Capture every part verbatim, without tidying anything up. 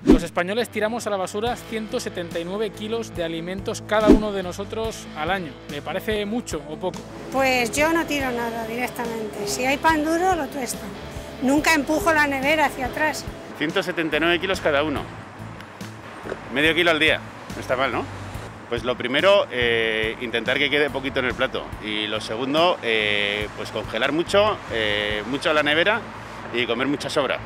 Los españoles tiramos a la basura ciento setenta y nueve kilos de alimentos cada uno de nosotros al año. ¿Le parece mucho o poco? Pues yo no tiro nada directamente. Si hay pan duro, lo tuesto. Nunca empujo la nevera hacia atrás. ciento setenta y nueve kilos cada uno. Medio kilo al día. No está mal, ¿no? Pues lo primero, eh, intentar que quede poquito en el plato. Y lo segundo, eh, pues congelar mucho, eh, mucho la nevera y comer mucha sobra.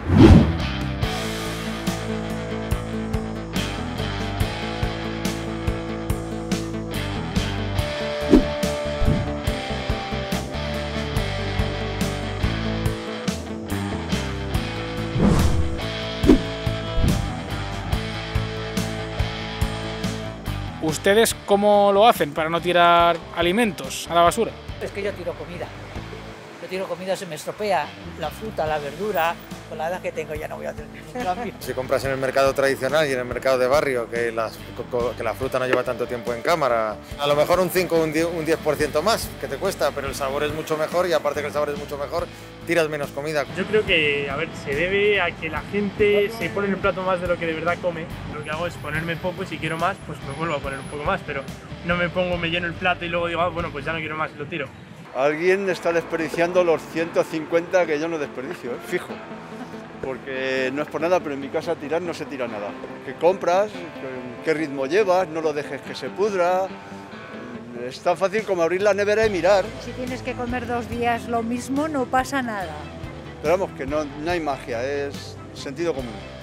¿Ustedes cómo lo hacen para no tirar alimentos a la basura? Es que yo tiro comida. Yo tiro comida, se me estropea la fruta, la verdura. Con la edad que tengo ya no voy a hacer ningún cambio. Si compras en el mercado tradicional y en el mercado de barrio, que, las, que la fruta no lleva tanto tiempo en cámara, a lo mejor un cinco o un diez por ciento más que te cuesta, pero el sabor es mucho mejor y aparte que el sabor es mucho mejor, tiras menos comida. Yo creo que, a ver, se debe a que la gente se pone en el plato más de lo que de verdad come. Lo que hago es ponerme poco y si quiero más, pues me vuelvo a poner un poco más, pero no me pongo, me lleno el plato y luego digo, ah, bueno, pues ya no quiero más y lo tiro. Alguien está desperdiciando los ciento cincuenta que yo no desperdicio, ¿eh? Fijo. Porque no es por nada, pero en mi casa tirar no se tira nada. ¿Qué compras? ¿Qué ritmo llevas? No lo dejes que se pudra. Es tan fácil como abrir la nevera y mirar. Si tienes que comer dos días lo mismo, no pasa nada. Pero vamos, que no, no hay magia, es sentido común.